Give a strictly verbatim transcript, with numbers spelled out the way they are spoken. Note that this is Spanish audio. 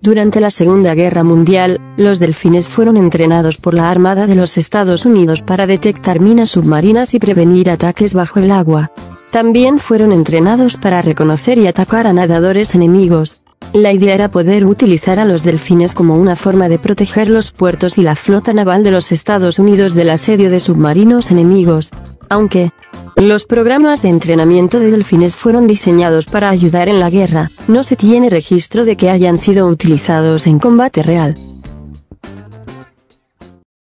Durante la Segunda Guerra Mundial, los delfines fueron entrenados por la Armada de los Estados Unidos para detectar minas submarinas y prevenir ataques bajo el agua. También fueron entrenados para reconocer y atacar a nadadores enemigos. La idea era poder utilizar a los delfines como una forma de proteger los puertos y la flota naval de los Estados Unidos del asedio de submarinos enemigos. Aunque los programas de entrenamiento de delfines fueron diseñados para ayudar en la guerra, no se tiene registro de que hayan sido utilizados en combate real.